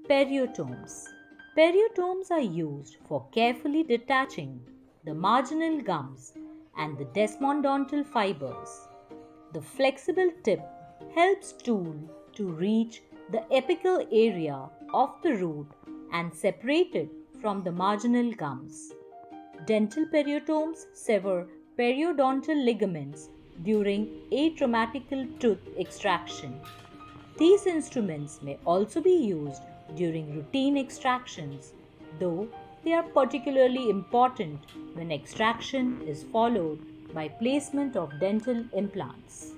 Periotomes. Periotomes are used for carefully detaching the marginal gums and the desmodontal fibers. The flexible tip helps tool to reach the apical area of the root and separate it from the marginal gums. Dental periotomes sever periodontal ligaments during atraumatical tooth extraction. These instruments may also be used during routine extractions, though they are particularly important when extraction is followed by placement of dental implants.